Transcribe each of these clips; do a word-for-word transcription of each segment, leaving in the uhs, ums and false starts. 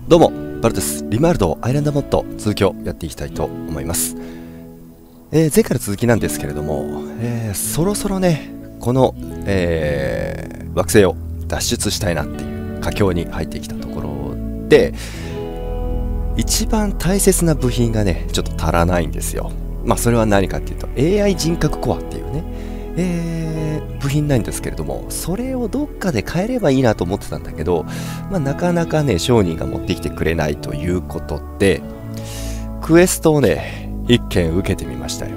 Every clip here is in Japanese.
どうも、バルです。リマールドアイランドモッド続きをやっていきたいと思います。えー、前回の続きなんですけれども、えー、そろそろね、この、えー、惑星を脱出したいなっていう佳境に入ってきたところで、一番大切な部品がね、ちょっと足らないんですよ。まあ、それは何かっていうと、エーアイ 人格コアっていうね、えー、部品なんですけれども、それをどっかで変えればいいなと思ってたんだけど、まあ、なかなかね商人が持ってきてくれないということで、クエストをね一件受けてみましたよ。うん、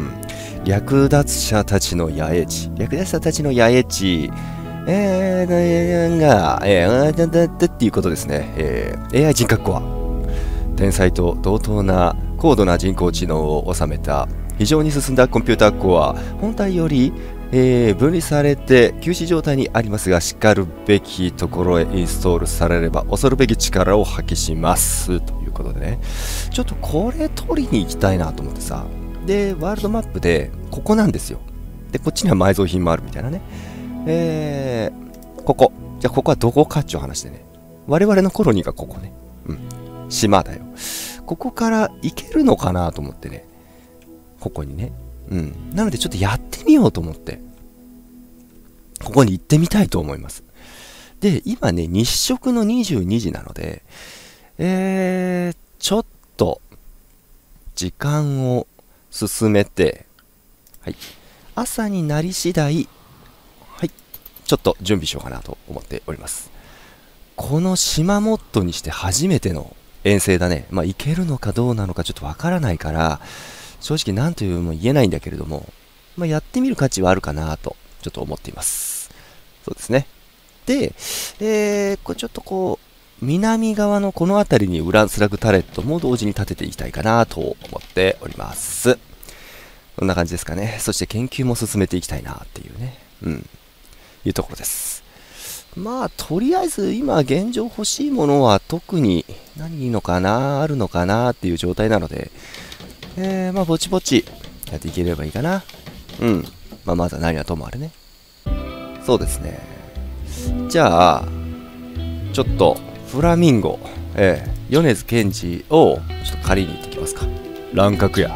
略奪者たちの野営地、略奪者たちの野営地、えー、が、えー、だだだっていうことですね。えー、エーアイ 人格コア、天才と同等な高度な人工知能を収めた非常に進んだコンピューターコア、本体より、えー、分離されて休止状態にありますが、しかるべきところへインストールされれば恐るべき力を発揮しますということでね、ちょっとこれ取りに行きたいなと思ってさ。でワールドマップでここなんですよ。でこっちには埋蔵品もあるみたいなね。えー、ここじゃあここはどこかっちゅう話でね、我々のコロニーがここね、うん、島だよ。ここから行けるのかなと思ってね、ここにね、うん、なのでちょっとやってみようと思ってここに行ってみたいと思います。で今ね日食のにじゅうにじなので、えー、ちょっと時間を進めて、はい、朝になり次第、はい、ちょっと準備しようかなと思っております。この島モッドにして初めての遠征だね。まあ行けるのかどうなのかちょっとわからないから、正直何というも言えないんだけれども、まあ、やってみる価値はあるかなとちょっと思っています。そうですね。で、えー、これちょっとこう南側のこの辺りにウランスラグタレットも同時に立てていきたいかなと思っております。こんな感じですかね。そして研究も進めていきたいなっていうね、うんいうところです。まあとりあえず今現状欲しいものは特に何いいのかな、あるのかなっていう状態なので、えー、まあぼちぼちやっていければいいかな。うん。まあまずは何はともあれね。そうですね。じゃあちょっとフラミンゴ、えー、米津玄師をちょっと借りに行ってきますか。乱獲や、うん、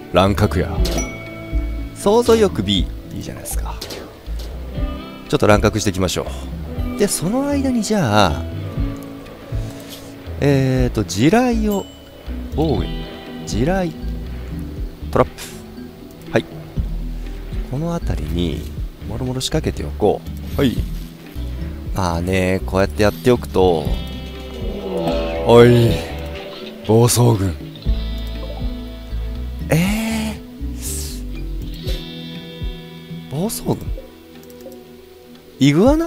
乱獲や、想像力 B いいじゃないですか。ちょっと乱獲していきましょう。でその間にじゃあえーと地雷を防御、地雷トラップ、はい、この辺りにもろもろ仕掛けておこう。はい。まあねこうやってやっておくと、おい暴走軍、えー、暴走軍イグアナ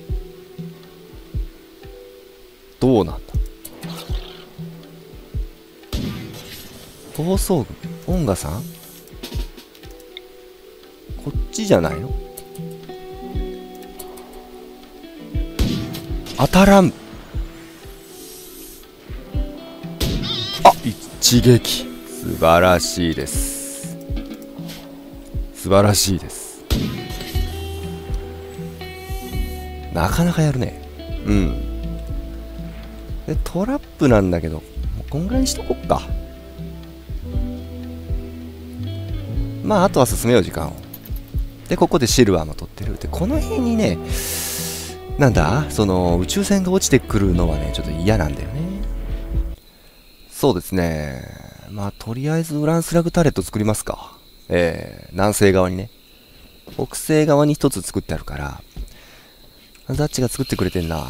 どうなんだ。暴走軍オンガさんこっちじゃないの。当たらん。あ、一撃素晴らしいです。素晴らしいです。なかなかやるね。うんでトラップなんだけど、もうこんぐらいにしとこっか。まああとは進めよう時間を。でここでシルバーも取ってる。でこの辺にね、なんだその宇宙船が落ちてくるのはねちょっと嫌なんだよね。そうですね。まあとりあえずウランスラグタレット作りますか。えー、南西側にね、北西側に一つ作ってあるから、ザッチが作ってくれてんな。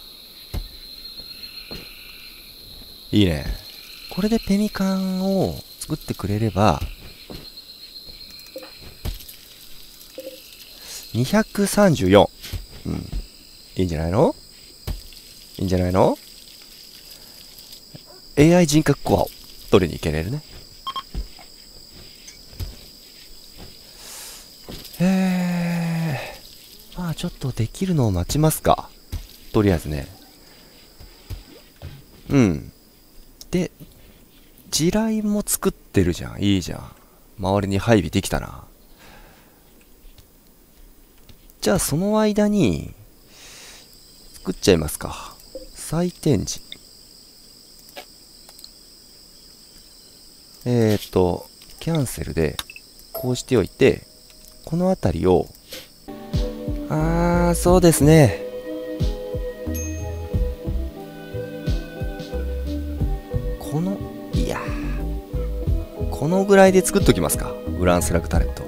いいね。これでペミカンを作ってくれればにひゃくさんじゅうよん、うん、いいんじゃないの。いいんじゃないの。 エーアイ 人格コアを取りに行けれるね。えー、まあちょっとできるのを待ちますか。とりあえずね。うんで地雷も作ってるじゃん。いいじゃん。周りに配備できたな。じゃあその間に作っちゃいますか。 再展示。えーっと、キャンセルで、こうしておいて、この辺りを、あー、そうですね。この、いやー、このぐらいで作っときますか。ウランスラグタレット。こ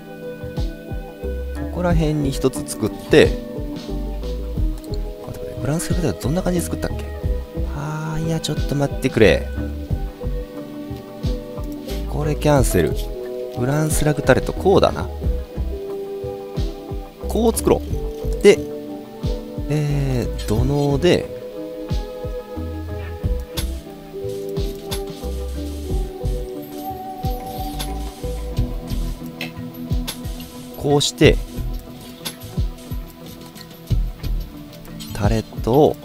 こら辺に一つ作って、ウランスラグタレットどんな感じで作ったっけ。あー、いや、ちょっと待ってくれ。これキャンセル。ウランスラグタレット、こうだな。こう作ろう。で、えー、土のうで、こうして、タレットを、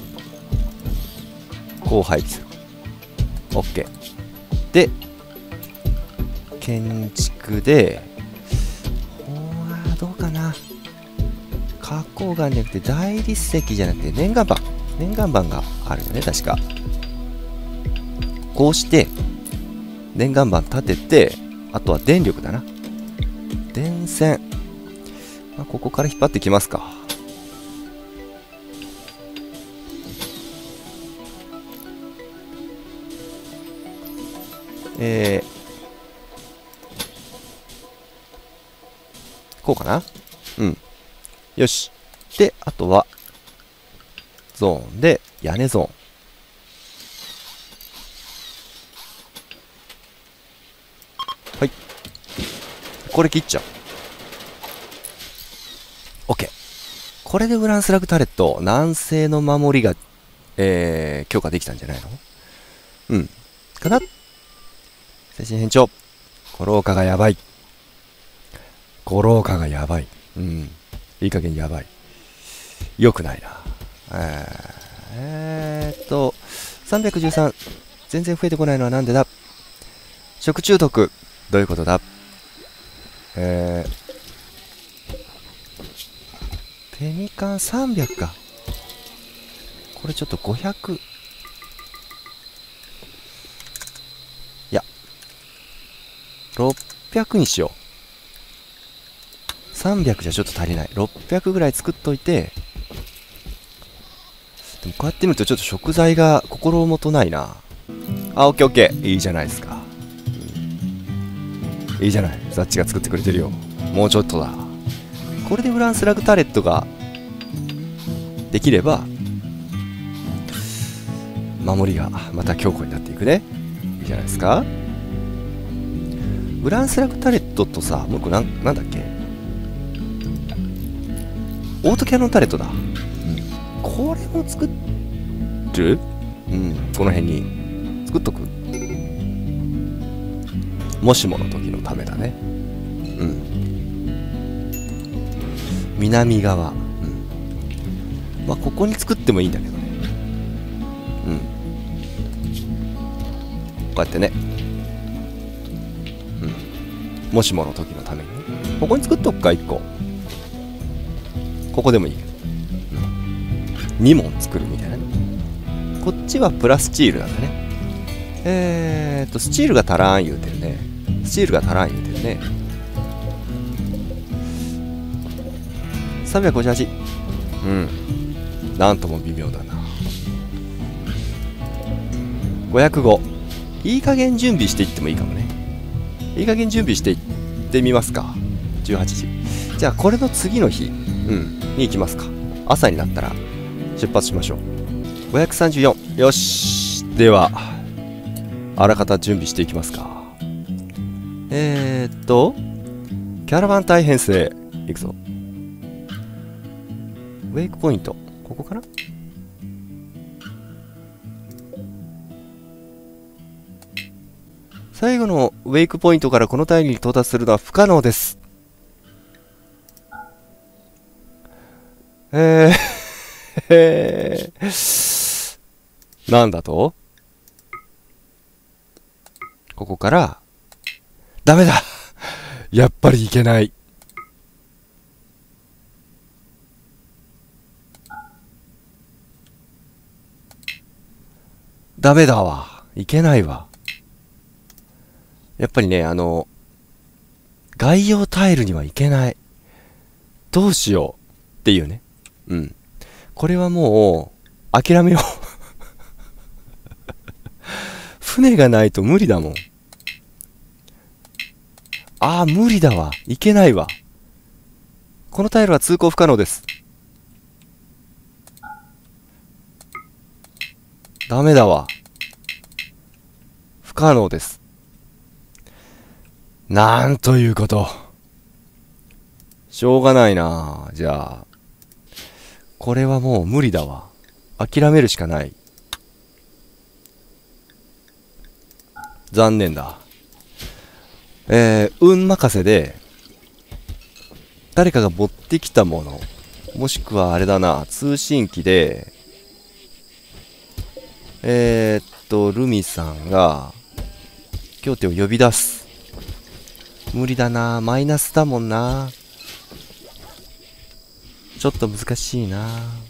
こう配置する。OK。で、建築で、ほー、どうかな。花崗岩じゃなくて大理石じゃなくて念願板。念願板があるよね、確か。こうして、念願板立てて、あとは電力だな。電線。まあ、ここから引っ張ってきますか。えー、こうかな。うん。よし。で、あとは、ゾーンで、屋根ゾーン。はい。これ切っちゃう。OK。これでウランスラグタレット、南西の守りが、えー、強化できたんじゃないの？うん。かな？精神変調。五郎化がやばい。五郎化がやばい。うん。いい加減やばい。よくないな。えー、えーっと、さんびゃくじゅうさん。全然増えてこないのはなんでだ？食中毒。どういうことだ？えー、ペニカンさんびゃくか。これちょっとごひゃく。いや、ろっぴゃくにしよう。さんびゃくじゃちょっと足りない。ろっぴゃくぐらい作っといて、でもこうやって見るとちょっと食材が心もとないな。あ、オッケーオッケー。いいじゃないですか。うん、いいじゃない。ザッチが作ってくれてるよ。もうちょっとだ。これでウランスラグタレットができれば、守りがまた強固になっていくね。いいじゃないですか。ウランスラグタレットとさ、もう一個なん、なんだっけ、オートキャノンタレットだ。うん、これも作る？うん、この辺に作っとく。もしもの時のためだね。うん。南側。うん。まあ、ここに作ってもいいんだけどね。うん。こうやってね。うん。もしもの時のためにね。ここに作っとくか、いっこ。ここでもいい。うん、にもん作るみたいなね。こっちはプラスチールなんだね。えーっと、スチールが足らん言うてるね。スチールが足らん言うてるね。さんびゃくごじゅうはち。うん。なんとも微妙だな。ごひゃくご。いい加減準備していってもいいかもね。いい加減準備していってみますか。じゅうはちじ。じゃあ、これの次の日、うん、に行きますか。朝になったら出発しましょう。ごひゃくさんじゅうよん。よし。では、あらかた準備していきますか。えーっと、キャラバン隊編成。いくぞ。ウェイクポイント。ここかな？最後のウェイクポイントからこの隊に到達するのは不可能です。えー、えー、なんだと？ここから、ダメだ！やっぱりいけない。 ダメだわ。いけないわ。やっぱりね、あの、概要タイルにはいけない。どうしようっていうね。うん。これはもう、諦めよう。船がないと無理だもん。ああ、無理だわ。いけないわ。このタイルは通行不可能です。ダメだわ。不可能です。なんということ。しょうがないな。じゃあ。これはもう無理だわ。諦めるしかない。残念だ。えー、運任せで、誰かが持ってきたもの、もしくはあれだな、通信機で、えー、っと、ルミさんが、京手を呼び出す。無理だな、マイナスだもんな。ちょっと難しいな。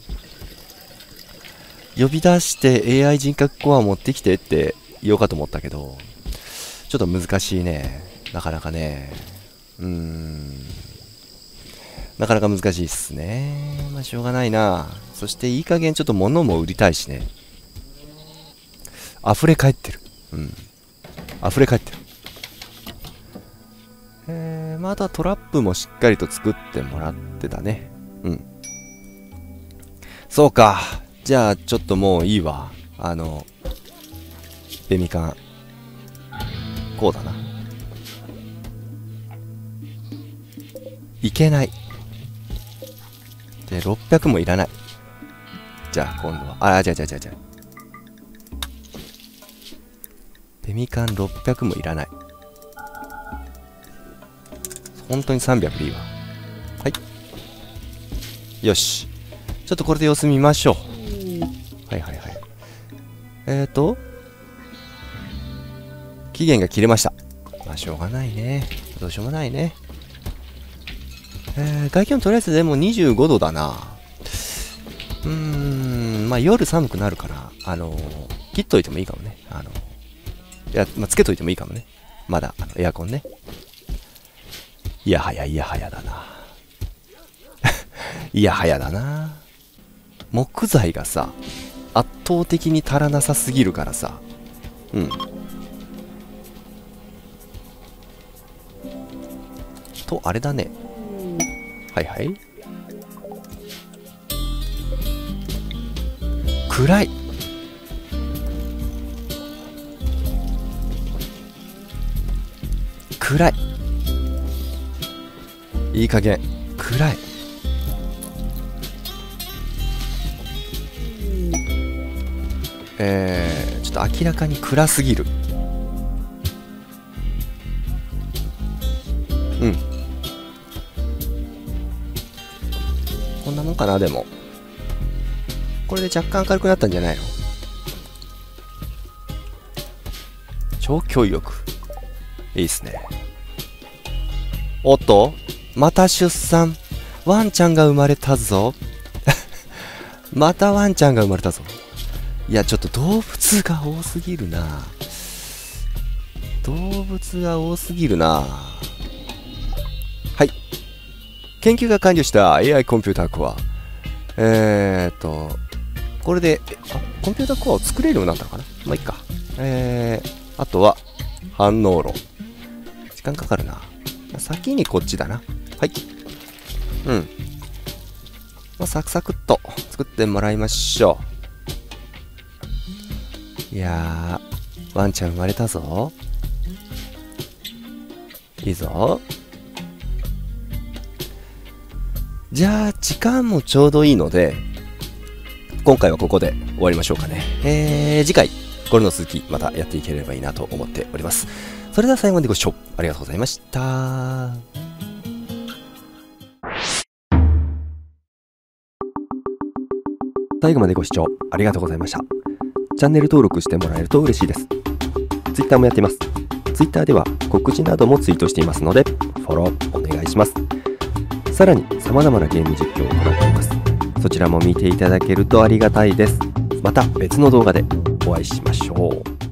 呼び出して エーアイ 人格コアを持ってきてって言おうかと思ったけど、ちょっと難しいね。なかなかね。うーん。なかなか難しいっすね。まあしょうがないな。そしていい加減ちょっと物も売りたいしね。溢れ返ってる。うん。溢れ返ってる。えー、まああとはトラップもしっかりと作ってもらってたね。うん。そうか。じゃあちょっともういいわ。あの、ベミカン。こうだな。いけない。で、ろっぴゃくもいらない。じゃあ今度は、あ、じゃあじゃあじゃあじゃあ。ベミカンろっぴゃくもいらない。本当にさんびゃくでいいわ。はい。よし。ちょっとこれで様子見ましょう。はいはいはい。えーと、期限が切れました。まあしょうがないね。どうしようもないね。えー、外気温とりあえずでもにじゅうごどだな。うーん、まあ夜寒くなるから、あのー、切っといてもいいかもね。あのー、いや、まあ、つけといてもいいかもね。まだ、あのエアコンね。いやはやいやはやだな。いやはやだな。木材がさ、圧倒的に足らなさすぎるからさ。うん。と、あれだね。はいはい。暗い。暗い。いい加減。暗い。えー、ちょっと明らかに暗すぎる。うん。こんなもんかな、でも。これで若干明るくなったんじゃないの？超教育。いいっすね。おっと、また出産。ワンちゃんが生まれたぞ。またワンちゃんが生まれたぞ。いや、ちょっと動物が多すぎるな。動物が多すぎるな。はい。研究が完了した エーアイ コンピューターコア。えーっと、これで、あ、コンピューターコアを作れるようになったのかな？まあ、いいか。えー、あとは、反応炉。時間かかるな。先にこっちだな。はい。うん。まあ、サクサクっと作ってもらいましょう。いやー、ワンちゃん生まれたぞ。いいぞ。じゃあ、時間もちょうどいいので、今回はここで終わりましょうかね。えー、次回、これの続き、またやっていければいいなと思っております。それでは最後までご視聴ありがとうございました。最後までご視聴ありがとうございました。チャンネル登録してもらえると嬉しいです。Twitter もやっています。Twitter では告知などもツイートしていますので、フォローお願いします。さらに様々なゲーム実況を行っています。そちらも見ていただけるとありがたいです。 また別の動画でお会いしましょう。